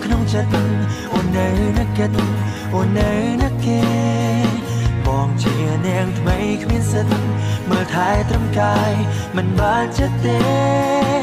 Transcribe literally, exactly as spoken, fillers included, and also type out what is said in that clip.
ក្នុងចិត្តអូននៅណាកិតអូននៅណាគេបងជានាងថ្មីគ្មានសិទ្ធមើលថែត្រឹមកាយមិនបានចិត្តទេ